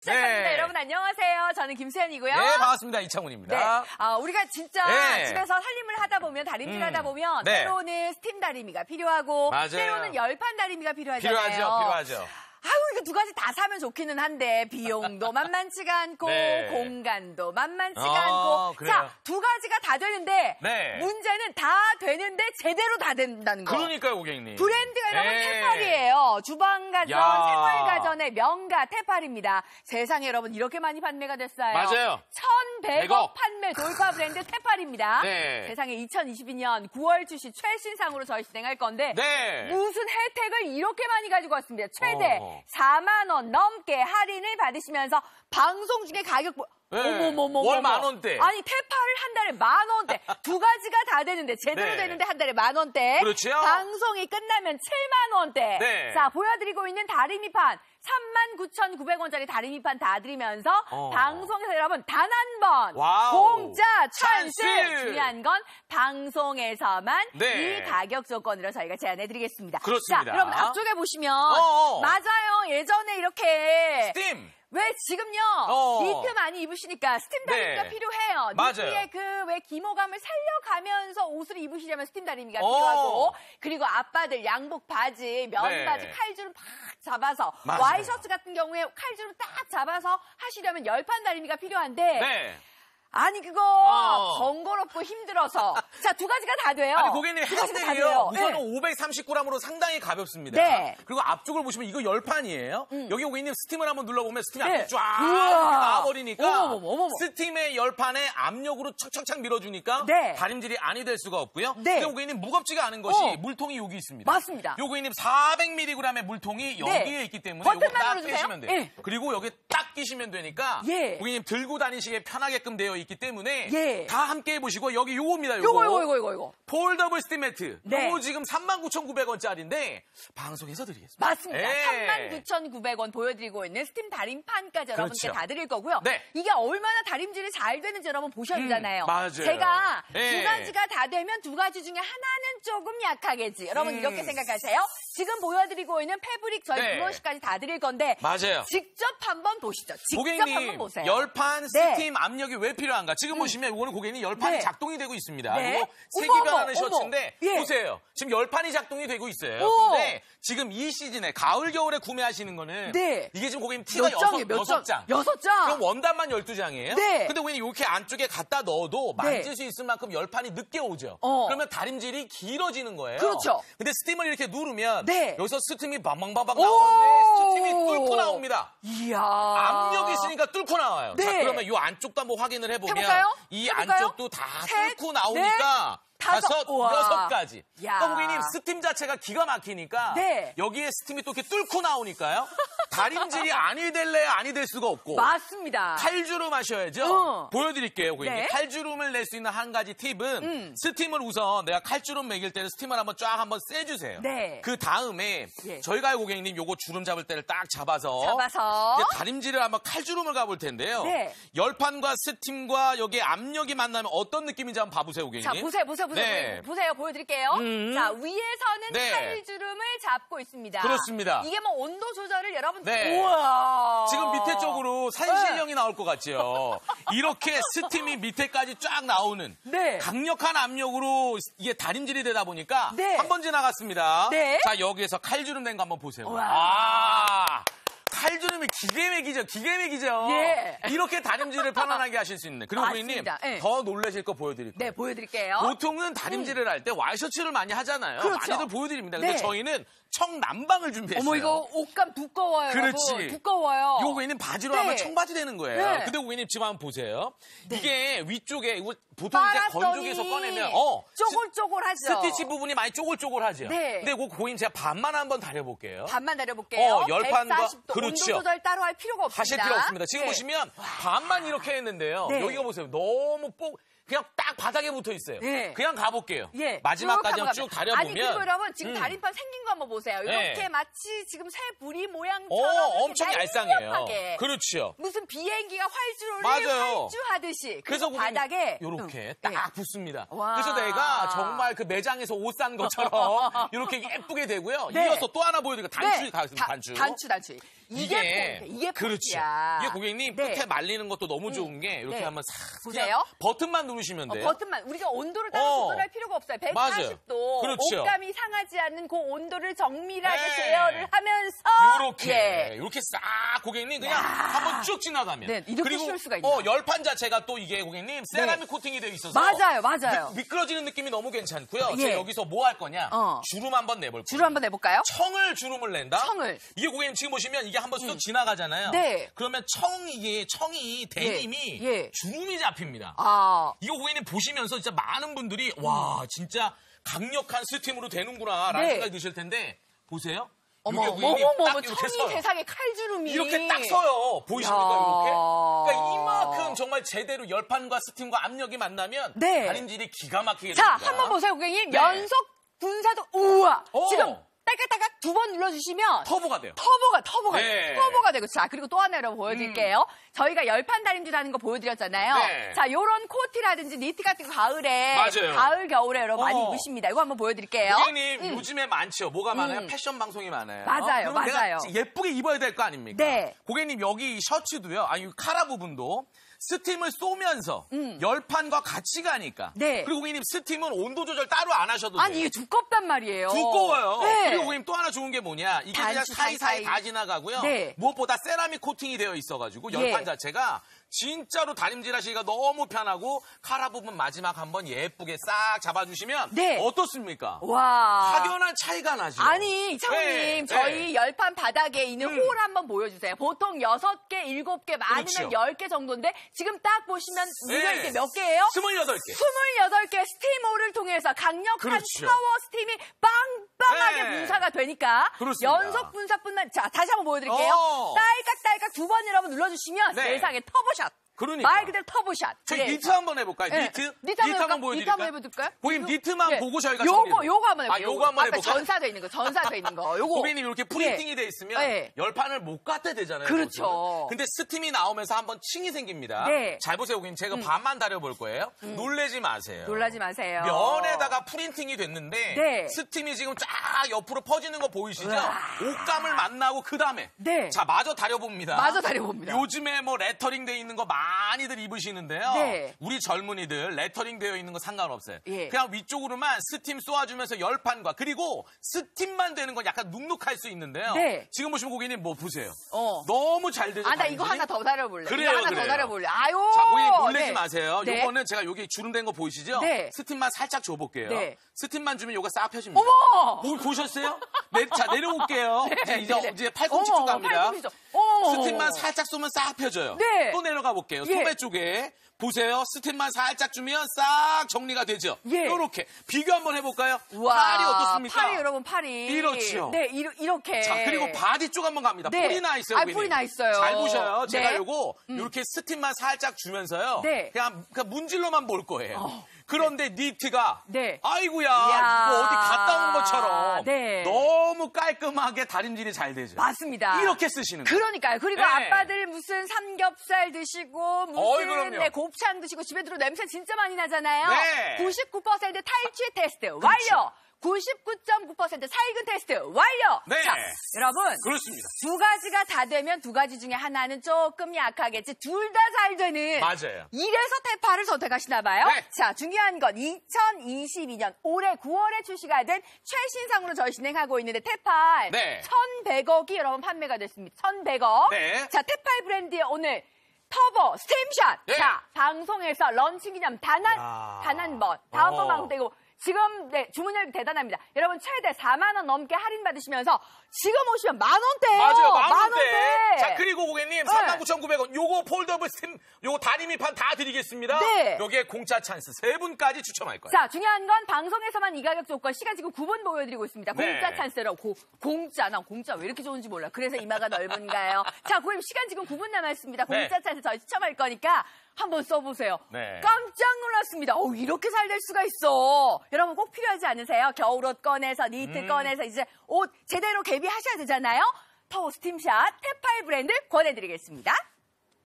시작합니다. 네. 여러분 안녕하세요. 저는 김수현이고요. 네, 반갑습니다. 이창훈입니다. 네. 우리가 진짜 네. 집에서 살림을 하다 보면 다림질 하다 보면 네. 때로는 스팀 다리미가 필요하고 맞아요. 때로는 열판 다리미가 필요하잖아요. 필요하죠. 아유, 이거 두 가지 다 사면 좋기는 한데 비용도 만만치가 않고 네. 공간도 만만치가 않고 그래요. 자, 두 가지가 다 되는데 네. 문제는 다 되는데 제대로 다 된다는 거. 그러니까요, 고객님. 브랜드가 여러분 네. 테팔이에요. 주방가전, 야. 생활가전의 명가 테팔입니다. 세상에 여러분 이렇게 많이 판매가 됐어요. 맞아요. 1,100억 100억. 판매 돌파 브랜드 테팔입니다. 네. 세상에 2022년 9월 출시 최신상으로 저희 진행할 건데 네. 무슨 혜택을 이렇게 많이 가지고 왔습니다. 최대 4만 원 넘게 할인을 받으시면서 방송 중에 가격 네. 어머머머 월 10,000원대. 아니 테팔을 한 달에 10,000원대 두 가지가 다 되는데 제대로 네. 되는데 한 달에 10,000원대 그렇죠. 방송이 끝나면 70,000원대 네. 자 보여드리고 있는 다리미판 39,900원짜리 다리미판 다 드리면서 방송에서 여러분 단 한 번 와우. 공짜 찬스 중요한 건 방송에서만 네. 이 가격 조건으로 저희가 제안해드리겠습니다. 그렇습니다. 자 여러분 앞쪽에 보시면 어어. 맞아요 예전에 이렇게 스팀. 왜 지금요 니트 많이 입으시니까 스팀 다리미가 네. 필요해요. 맞아요. 니트의 그 왜 기모감을 살려가면서 옷을 입으시려면 스팀 다리미가 필요하고 그리고 아빠들 양복 바지, 면 바지 네. 칼주름 팍 잡아서 맞아요. 와이셔츠 같은 경우에 칼주름 딱 잡아서 하시려면 열판 다리미가 필요한데 네. 아니 그거 번거롭고 힘들어서 자 두 가지가 다 돼요. 아니, 고객님, 두 가지가 다 핸들이요. 돼요. 우선은 530g으로 상당히 가볍습니다. 네. 그리고 앞쪽을 보시면 이거 열판이에요. 여기 고객님 스팀을 한번 눌러보면 스팀이 네. 앞에 쫙 우와. 이렇게 나와버리니까 어머머머. 스팀의 열판에 압력으로 척척척 밀어주니까 네. 다림질이 아니 될 수가 없고요. 네. 그리고 고객님 무겁지가 않은 것이 물통이 여기 있습니다. 맞습니다. 요 고객님 400mg의 물통이 여기에 네. 있기 때문에 버튼만 요거 딱 눌러주세요. 빼시면 돼요. 예. 그리고 여기 딱 끼시면 되니까 예. 고객님 들고 다니시기에 편하게끔 되어 있기 때문에 예. 다 함께 해보시고 여기 요겁니다. 요거. 폴더블 스팀 매트. 네. 요거 지금 39,900원짜리인데 방송에서 드리겠습니다. 맞습니다. 예. 39,900원 보여드리고 있는 스팀 다림판까지 여러분께 그렇죠. 다 드릴 거고요. 네. 이게 얼마나 다림질이 잘 되는지 여러분 보셨잖아요. 맞아요. 제가 예. 두 가지가 다 되면 두 가지 중에 하나는 조금 약하겠지. 여러분 이렇게 생각하세요. 지금 보여드리고 있는 패브릭 저희 네. 브러쉬까지 다 드릴 건데 맞아요. 직접 한번 보시죠. 직접 고객님, 한번 보세요. 열판 네. 스팀 압력이 왜 필요한가? 지금 보시면 이거는 고객님 열판이 네. 작동이 되고 있습니다. 네. 이거 색이 어머, 변하는 어머. 셔츠인데 예. 보세요. 지금 열판이 작동이 되고 있어요. 오. 근데 지금 이 시즌에 가을 겨울에 구매하시는 거는 네. 이게 지금 고객님 티가 몇 장이에요? 몇 장? 6장. 6장. 그럼 원단만 12장이에요? 네. 근데 고객님 이렇게 안쪽에 갖다 넣어도 만질 수 있을 만큼 열판이 늦게 오죠. 그러면 다림질이 길어지는 거예요. 그렇죠. 근데 스팀을 이렇게 누르면 네. 여기서 스팀이 방방방방 나오는데 스팀이 뚫고 나옵니다. 이야. 압력이 있으니까 뚫고 나와요. 네. 자, 그러면 이 안쪽도 한번 확인을 해보면 해볼까요? 이 해볼까요? 안쪽도 다 셋, 뚫고 나오니까 다섯, 우와. 6가지. 야. 그럼 고객님 스팀 자체가 기가 막히니까 네. 여기에 스팀이 또 이렇게 뚫고 나오니까요. 다림질이 아니 될래야 아니 될 수가 없고 맞습니다. 칼주름 하셔야죠. 보여드릴게요. 고객님. 네. 칼주름을 낼 수 있는 한 가지 팁은 스팀을 우선 내가 칼주름 매길 때는 스팀을 한번 쐬주세요. 네. 그 다음에 예. 저희가 고객님 요거 주름 잡을 때를 딱 잡아서 잡아서. 이제 다림질을 한번 칼주름을 가볼 텐데요. 네. 열판과 스팀과 여기에 압력이 만나면 어떤 느낌인지 한번 봐보세요, 고객님. 자, 보세요. 네. 보세요. 보여드릴게요. 자, 위에서는 네. 칼주름을 잡고 있습니다. 그렇습니다. 이게 뭐 온도 조절을 여러분. 네. 우와. 지금 밑에 쪽으로 산신령이 나올 것 같죠. 이렇게 스팀이 밑에까지 쫙 나오는 네. 강력한 압력으로 이게 다림질이 되다 보니까 네. 한 번 지나갔습니다. 네. 자, 여기에서 칼주름 된 거 한번 보세요. 우와. 칼주름이 기계 맥이죠. 예. 이렇게 다림질을 편안하게 하실 수 있는. 그리고 고객님 맞습니다. 예. 더 놀라실 거 보여드릴게요. 네, 보여드릴게요. 보통은 다림질을 할 때 와이셔츠를 많이 하잖아요. 그렇죠. 많이들 보여드립니다. 근데 네. 저희는 청남방을 준비했어요. 어머, 이거 옷감 두꺼워요. 그렇지. 여러분. 두꺼워요. 이거 고객님 바지로 네. 하면 청바지 되는 거예요. 네. 근데 고객님 지금 한번 보세요. 이게 위쪽에 이거 보통 이제 빨았더니 건조기에서 꺼내면 쪼글쪼글하죠. 스티치 부분이 많이 쪼글쪼글하죠. 네. 근데 이거 고객님 제가 반만 한번 다려볼게요. 반만 내려볼게요. 열판과 140도 그렇죠. 온도 조절 따로 할 필요가 없습니다. 하실 필요 없습니다. 지금 네. 보시면 반만 이렇게 했는데요. 네. 여기가 보세요. 너무 그냥 딱 바닥에 붙어 있어요. 예. 그냥 가볼게요. 예. 마지막까지 쭉 다려보면. 아니, 그리고 여러분, 지금 다림판 생긴 거 한번 보세요. 이렇게 예. 마치 지금 새 부리 모양처럼. 엄청 얄쌍해요. 날렵하게. 그렇죠. 무슨 비행기가 활주로를 맞아요. 활주하듯이. 그래서 바닥에. 이렇게 딱 예. 붙습니다. 와. 그래서 내가 정말 그 매장에서 옷 산 것처럼 이렇게 예쁘게 되고요. 네. 이어서 또 하나 보여드릴게요. 단추 가겠습니다. 단추. 이게 그렇죠. 포인트야. 이게 고객님 네. 끝에 말리는 것도 너무 좋은 게 이렇게 한번 싹 보세요. 버튼만 누르시면 돼요. 버튼만. 우리가 온도를 따로 조절할 필요가 없어요. 140도. 그렇죠. 옷감이 상하지 않는 그 온도를 정밀하게 네. 제어를 하면서 이렇게 싹 고객님 그냥 한번 쭉 지나가면. 네, 이렇게 그리고 쉴 수가 있나? 열판 자체가 또 이게 고객님 세라믹 코팅이 되어 있어서 맞아요. 미끄러지는 느낌이 너무 괜찮고요. 예. 제가 여기서 뭐 할 거냐? 주름 한번 내볼게요. 주름 한번 내볼까요? 주름을 낸다? 이게 고객님 지금 보시면 이게 한번 쑥 지나가잖아요. 네. 그러면 청이 데님이 주름이 잡힙니다. 이거 고객님 보시면서 진짜 많은 분들이 와 진짜 강력한 스팀으로 되는구나 라는 생각이 드실 텐데 보세요. 어머, 청이 세상에 칼주름이. 이렇게 딱 서요. 보이십니까, 이렇게? 그러니까 이만큼 정말 제대로 열판과 스팀과 압력이 만나면 다림질이 기가 막히게 됩니다. 자, 한번 보세요, 고객님. 연속 분사도 우와. 지금 딸깍딸깍 2번 눌러주시면 터보가 돼요. 터보가 되고. 자, 그리고 또 하나 여러분 보여드릴게요. 저희가 열판 다림질 하는 거 보여드렸잖아요. 자, 요런 코트라든지 니트 같은 거 가을에 가을 겨울에 여러분 많이 입으십니다. 이거 한번 보여드릴게요. 고객님 요즘에 많죠. 뭐가 많아요? 패션 방송이 많아요. 맞아요. 내가 예쁘게 입어야 될 거 아닙니까? 고객님 여기 셔츠도요. 카라 부분도 스팀을 쏘면서 열판과 같이 가니까. 그리고 고객님 스팀은 온도 조절 따로 안 하셔도 돼요. 아니 이게 두껍단 말이에요. 두꺼워요. 그리고 고객님 또 하나 좋은 게 뭐냐. 이게 그냥 사이사이 다 지나가고요. 무엇보다 세라믹 코팅이 되어 있어가지고 열판 자체가 진짜로 다림질 하시기가 너무 편하고 카라 부분 마지막 한번 예쁘게 싹 잡아주시면 어떻습니까? 와. 확연한 차이가 나죠. 아니 차우님 저희 열판 바닥에 있는 홀 한번 보여주세요. 보통 6개, 7개 많으면 10개 정도인데 지금 딱 보시면 우리가 이게 몇 개예요? 28개. 28개 스팀홀을 통해서 강력한 파워 스팀이 빵빵하게 분사가 되니까 연속 분사뿐만 자 다시 한번 보여드릴게요. 딸깍딸깍 2번 여러분 눌러주시면 세상에 터보샷. 그러니까. 말 그대로 터보샷. 저희 니트 한번 해볼까요? 니트 한번 보여드릴까요? 니트 한번 해볼까요? 고객님 니트만 보고 저희가 요거 한번 해볼게요. 요거 한번 해볼까요? 전사돼 있는 거. 요거. 고객님 이렇게 프린팅이 돼 있으면 열판을 못 갖다 대잖아요. 그렇죠. 근데 스팀이 나오면서 한번 층이 생깁니다. 잘 보세요, 고객님. 제가 반만 다려볼 거예요. 놀라지 마세요. 놀라지 마세요. 면에다가 프린팅이 됐는데 스팀이 지금 쫙 옆으로 퍼지는 거 보이시죠? 옷감을 만나고 그 다음에 자 마저 다려봅니다. 요즘에 뭐 레터링 돼 있는 거 많이들 입으시는데요. 우리 젊은이들 레터링 되어 있는 거 상관없어요. 그냥 위쪽으로만 스팀 쏘아주면서 열판과 그리고 스팀만 되는 건 약간 눅눅할 수 있는데요. 지금 보시면 고객님 뭐 보세요. 너무 잘 되죠. 나 이거 하나 더 다려볼래. 그래요. 더 다려볼래. 아유. 자, 고객님 놀라지 마세요. 요거는 제가 여기 주름된 거 보이시죠? 스팀만 살짝 줘볼게요. 스팀만 주면 요거 싹 펴집니다. 어머! 보셨어요? 자, 내려올게요. 이제 팔꿈치 쪽 갑니다. 스팀만 살짝 쏘면 싹 펴져요. 또 내려가 볼게요. 소매 쪽에. 보세요. 스팀만 살짝 주면 싹 정리가 되죠. 이렇게. 비교 한번 해볼까요? 팔이 어떻습니까? 팔이 여러분 팔이. 이렇죠. 네, 이렇게. 자, 그리고 바디 쪽 한번 갑니다. 풀이 나 있어요. 풀이 나 있어요. 잘 보셔요. 제가 요거 이렇게 스팀만 살짝 주면서요. 그냥 문질러만 볼 거예요. 그런데 니트가 아이고야 이거 어디 갔다 온 것처럼 너무 깔끔하게 다림질이 잘 되죠. 맞습니다. 이렇게 쓰시는 거예요. 그러니까요. 그리고 아빠들 무슨 삼겹살 드시고 무슨 곱창 드시고 집에 들어 냄새 진짜 많이 나잖아요. 99% 탈취 테스트 완료. 99.9% 살균 테스트 완료! 자, 여러분. 그렇습니다. 두 가지가 다 되면 두 가지 중에 하나는 조금 약하겠지. 둘 다 잘 되는. 맞아요. 이래서 테파를 선택하시나 봐요. 자, 중요한 건 2022년 올해 9월에 출시가 된 최신상으로 저희 진행하고 있는데 테팔 1,100억이 여러번 판매가 됐습니다. 1,100억. 자, 테팔 브랜드의 오늘 터보 스팀샷. 자, 방송에서 런칭 기념 단 한 번. 다음번 방송 때고 지금 주문율 대단합니다. 여러분 최대 4만 원 넘게 할인 받으시면서 지금 오시면 만 원대예요. 맞아요. 만 원대. 자, 그리고 고객님 39,900원 요거 폴더블 스팀 요거 다리미판 다 드리겠습니다. 여기에 공짜 찬스 3분까지 추첨할 거예요. 자, 중요한 건 방송에서만 이 가격 조건 시간 지금 9분 보여드리고 있습니다. 공짜 찬스로 공짜. 난 공짜 왜 이렇게 좋은지 몰라. 그래서 이마가 넓은가요? 자, 고객님 시간 지금 9분 남았습니다. 공짜 찬스 저희 추첨할 거니까 한번 써보세요. 깜짝 놀라서 그렇습니다. 이렇게 잘 될 수가 있어. 여러분 꼭 필요하지 않으세요? 겨울옷 꺼내서, 니트 꺼내서 이제 옷 제대로 개비하셔야 되잖아요. 파워 스팀샷 테팔 브랜드 권해드리겠습니다.